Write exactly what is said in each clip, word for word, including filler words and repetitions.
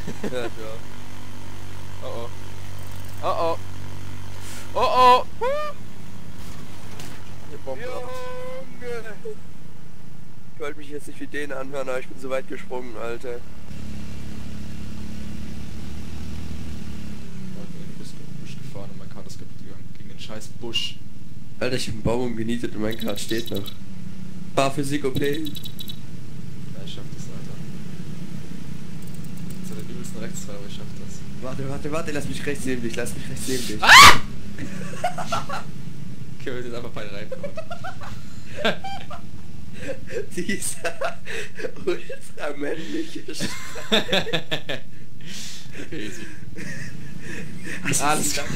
Ja, ja. Oh oh. Oh oh. Oh oh. Hier Bomben dran. Junge. Ich wollte mich jetzt nicht wie den anhören, aber ich bin so weit gesprungen, Alter. Du bist gegen den Busch gefahren und mein Kart ist kaputt gegangen. Gegen den scheiß Busch. Alter, ich hab einen Baum umgenietet und mein Kart steht noch. Fahrphysik O P. Ja, ich schaff das, Alter. Zu den übelsten Rechtsfahrer, aber ich schaff das. Warte, warte, warte, lass mich rechts neben dich, lass mich rechts neben dich. Ah! Okay, wir sind einfach beide reingekommen. Dieser ultra männliche Schrei. Easy. Hast Alles klar.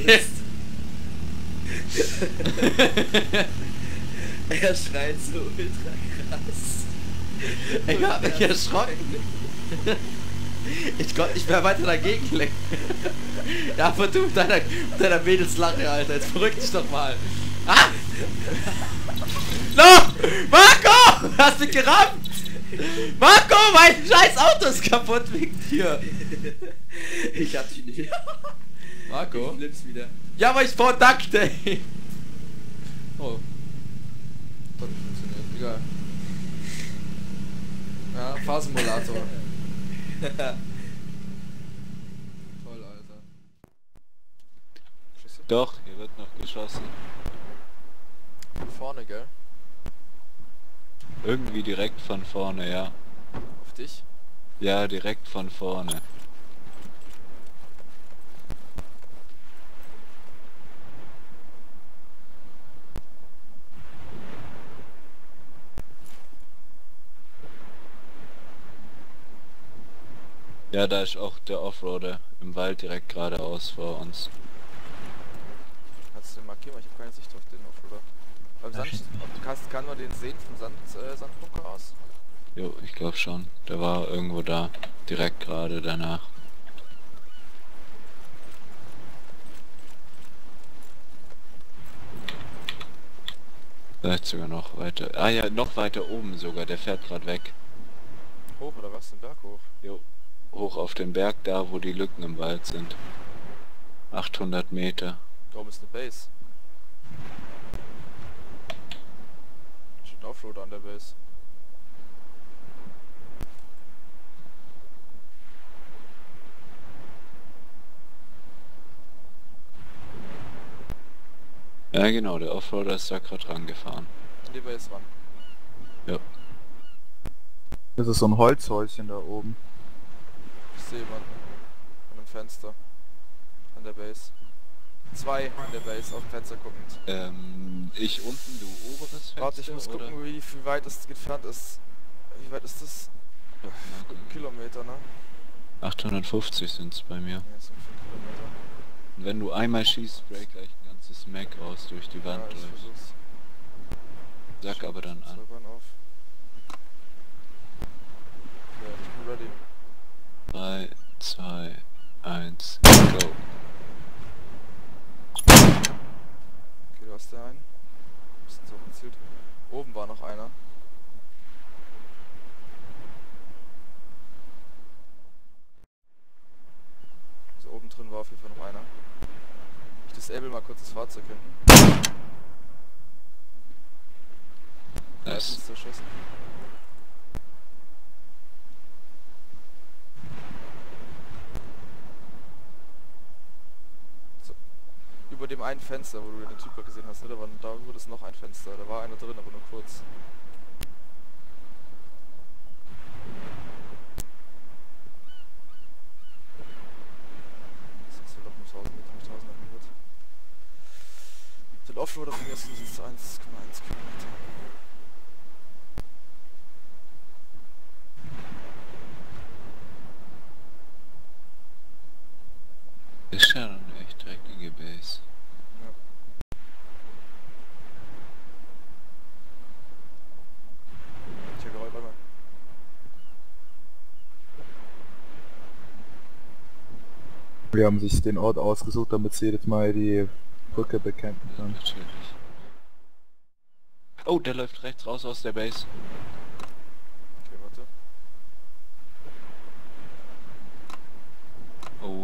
Er schreit so ultra krass. Ich hab mich erschrocken. Ich konnte nicht mehr weiter dagegen lenken. Ja, aber du mit deiner, mit deiner Mädelslache, Alter. Jetzt verrückt dich doch mal. Ah! No! Marco! Hast mich gerammt! Marco, mein scheiß Auto ist kaputt wegen dir! Ich hab dich nicht. Marco? Ich lips wieder. Ja, aber ich brauche Duct Tape! Oh. Hat nicht funktioniert. Egal. Ja, Fahrsimulator. Toll, Alter. Schüsse? Doch, hier wird noch geschossen. Vorne, gell? Irgendwie direkt von vorne, ja. Auf dich? Ja, direkt von vorne. Ja, da ist auch der Offroader im Wald direkt geradeaus vor uns. Kannst du den markieren? Ich habe keine Sicht auf den Offroader. Beim Sand, ob- kannst, kann man den sehen vom Sand, äh, Sandbunker aus? Jo, ich glaube schon. Der war irgendwo da. Direkt gerade danach. Vielleicht sogar noch weiter. Ah ja, noch weiter oben sogar. Der fährt gerade weg. Hoch oder was? Den Berg hoch? Jo. Hoch auf den Berg, da wo die Lücken im Wald sind. achthundert Meter. Da oben ist eine Base. Steht ein Offroader an der Base. Ja genau, der Offroader ist da gerade rangefahren. An die Base ran. Ja. Das ist so ein Holzhäuschen da oben. Ich sehe jemanden. An einem Fenster. An der Base. Zwei an der Base, auf dem Fenster guckend. Ähm, ich unten, du oberes Fenster, Warte, ich muss oder? gucken, wie, wie weit es entfernt ist. Wie weit ist das? Kilometer, ne? achthundertfünfzig sind's bei mir. Ja, so fünf Kilometer. Und wenn du einmal schießt, break gleich ein ganzes Mac raus durch die Wand Ja, ich durch. versuch's. Sag aber dann an. Servern auf. Ja, ich bin ready. drei, zwei, eins, go. Okay, du hast da einen. Bisschen so gezielt. Oben war noch einer. Also oben drin war auf jeden Fall noch einer. Ich disable mal kurz das Fahrzeug hinten. Nice. Meistens zerschossen. So. Über dem einen Fenster, wo du den Typ gesehen hast, ne? Da war da wurde es noch ein Fenster. Da war einer drin, aber nur kurz. Das ist doch nur tausend Meter, nicht tausend Meter. Den Offroader von mir ist es eins Komma eins Kilometer. Ist ja eine echt dreckige Base. Ja. Tja, gerollt, warte mal. Die haben sich den Ort ausgesucht, damit sie jedes Mal die Brücke bekämpfen Ja, können. natürlich. Oh, der läuft rechts raus aus der Base. Okay, warte.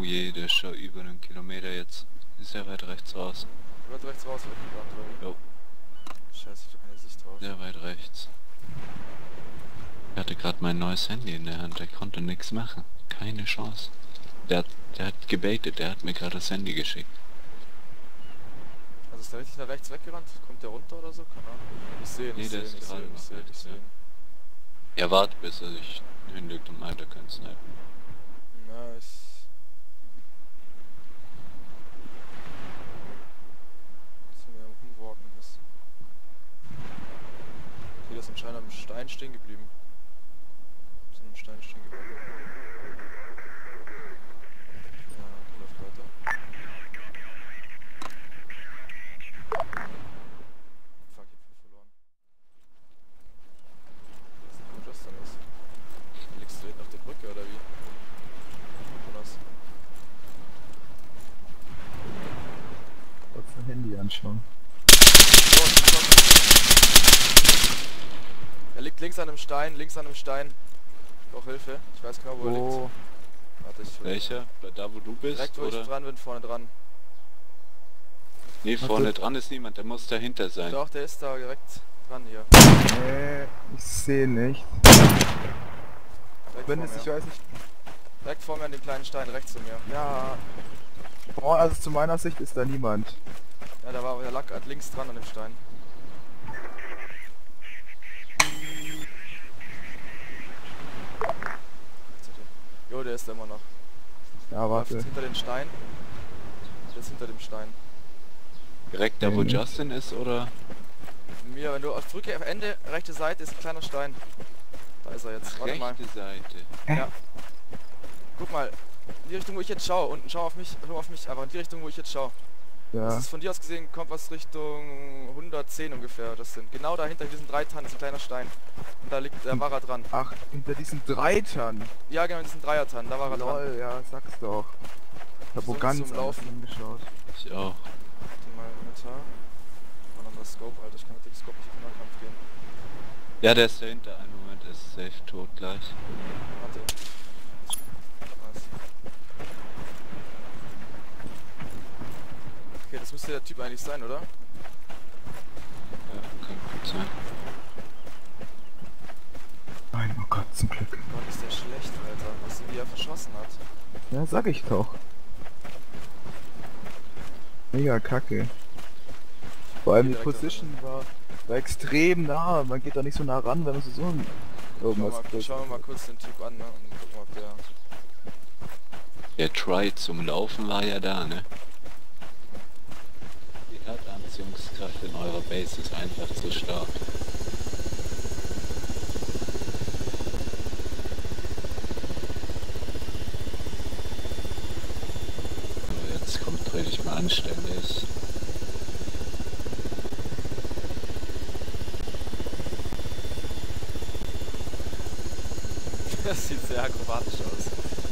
Oh je, der ist schon über einen Kilometer jetzt. Ist sehr weit rechts raus. Wird rechts raus, wird gebannt, oder wie? Jo. Scheiße, ich hab keine Sicht drauf. Sehr weit rechts. Ich hatte gerade mein neues Handy in der Hand, der konnte nichts machen. Keine Chance. Der hat, der hat gebaitet, der hat mir gerade das Handy geschickt. Also ist der richtig nach rechts weggerannt? Kommt der runter oder so? Keine Ahnung. Ich sehe ihn, Nee, ich der sehe ist ihn, ich sehe gerade ihn, ich noch sehe ihn, ich rechts, sehe ja. ihn. Ja, warte, bis er sich hinlegt und meint, er könnte snipen. Na, ich... Dass er mir am Rumwalken ist. Okay, das ist anscheinend am Stein stehen geblieben. Ist an einem Stein stehen geblieben. Ja, okay, läuft weiter. Fuck, ich hab viel verloren. Ich weiß nicht, wo das dann ist. Liegst du hinten auf der Brücke oder wie? Jonas. Kurz ein Handy anschauen. Oh, ist ein Schock. Er liegt links an einem Stein, links an einem Stein. Ich brauch Hilfe. Ich weiß genau, wo er Wo? liegt. Warte, ich... Welcher? Da wo du bist? Direkt, wo oder? ich dran bin, vorne dran. Nee, vorne dran ist niemand, der muss dahinter sein. Doch, der ist da direkt dran hier. Nee, ich sehe nicht. Direkt Wenn vor es, ich mir. weiß nicht. Direkt vor mir an dem kleinen Stein, rechts zu mir. Ja. Oh, also zu meiner Sicht ist da niemand. Ja, da war der lag halt links dran an dem Stein. Jo, der ist da immer noch. Ja, Läuft warte. hinter den Stein. Der ist hinter dem Stein. Direkt da wo Nee. Justin ist, oder? Mir, wenn du auf Drücke auf Ende, rechte Seite ist ein kleiner Stein. Da ist er jetzt. Ach, Warte mal. rechte Seite. Ja. Guck mal, in die Richtung, wo ich jetzt schaue. Unten schau auf mich, schau auf mich, einfach in die Richtung, wo ich jetzt schaue. Das Ja. ist von dir aus gesehen, kommt was Richtung hundertzehn ungefähr. Das sind genau dahinter diesen drei Tannen ist ein kleiner Stein. Und da liegt, da war er dran. Ach, hinter diesen Dreitern. Ja, genau, in diesen Dreiertannen, da war er dran. Lol, ja, sag's doch. Ich hab wo So ganz zum anders Laufen. angeschaut. Ich auch. Warte mal, Inventar. Ein anderer Scope, Alter, ich kann mit dem Scope nicht in den Nahkampf gehen. Ja, der ist dahinter. Einen Moment, er ist safe tot gleich. Warte. Nice. Okay, das müsste der Typ eigentlich sein, oder? Ja, kann gut sein. Nein, oh Gott, zum Glück. Gott, ist der schlecht, Alter. Weißt du, wie er verschossen hat? Ja, sag ich doch. Mega kacke. Vor allem die Direkt Position war, war extrem nah. Man geht da nicht so nah ran, wenn man so so ein Schauen wir, irgendwas mal, schauen wir mal kurz den Typ an, ne? Und gucken, ob der... Der Try zum Laufen war ja da, ne? Die Erdanziehungskraft in eurer Base ist einfach zu stark. So, jetzt kommt, dreh dich mal anständig. Das sieht sehr akrobatisch aus.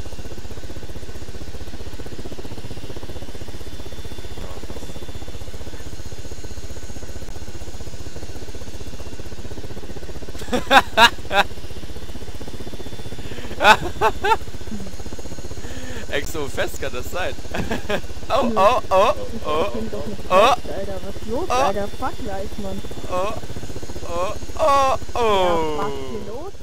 Exo fest kann das sein. Oh, oh, oh, oh, Ich bin doch nicht oh, fest, Alter. Was ist los, oh. Alter? Fuck gleich, Mann. oh, oh, oh, Ja, was oh. ist hier los,